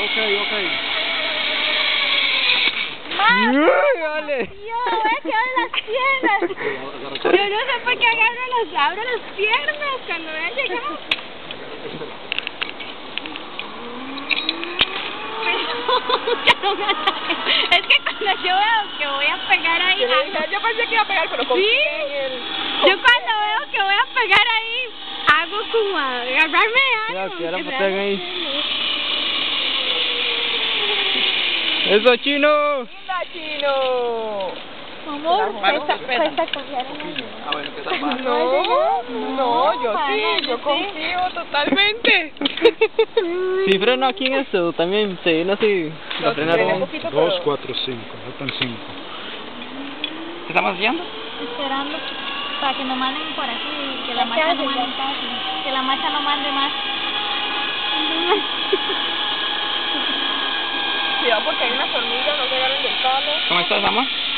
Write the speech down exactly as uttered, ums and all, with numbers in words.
Ok, ok. ¡Uy, vale! Yo voy a quedar en las piernas. Yo no sé por qué agarro las, abro las piernas cuando voy a llegar. Ya no me ataquen. Es que cuando yo veo que voy a pegar ahí... Hago... Yo pensé que iba a pegar, pero confío ¿Sí? en el... Yo cuando veo que voy a pegar ahí, hago como a agarrarme de algo. Cuidado, que ahora que patean sea- ahí. ¡Eso, Chino! ¡Linda, Chino! Amor, cuesta- cuesta confiar en él. Ah, bueno, ¿qué tal va? No, no, yo para sí, nada, yo sí. confío totalmente. Si freno aquí en esto, también se viene así. Lo La frenaron. frené poquito, Dos, pero- cuatro, cinco. Faltan cinco. ¿Qué estamos haciendo? Esperando para que me manden por aquí y que la marcha no mande casi. Que la marcha no mande más. Cuidado porque hay unas hormigas, no se agarren del palo. ¿Cómo estás, amor?